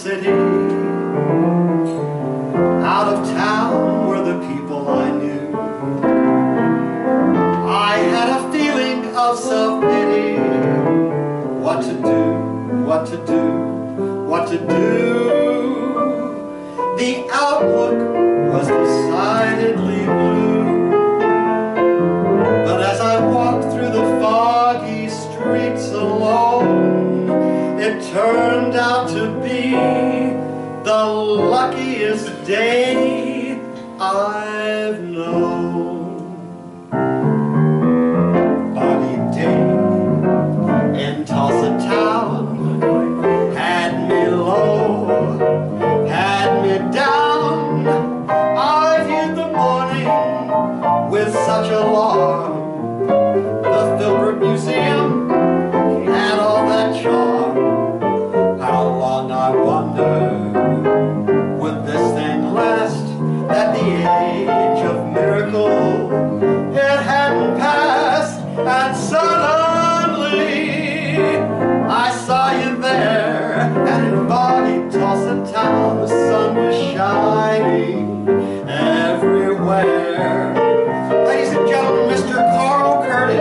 city. Out of town were the people I knew. I had a feeling of self-pity. What to do, what to do, what to do. The outlook was decidedly blue. But as I walked through the foggy streets alone, it turned out to be the luckiest day I've known. Foggy day in Tulsa town had me low, had me down. I viewed the morning with such alarm. The Filbert Museum had all that charm. How long, I wonder, would this thing last? At the age of miracle, it hadn't passed, and suddenly I saw you there, and in foggy Tulsa town the sun was shining everywhere. Ladies and gentlemen, Mr. Carl Curtis.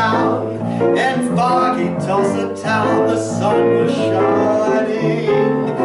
In foggy Tulsa town, the sun was shining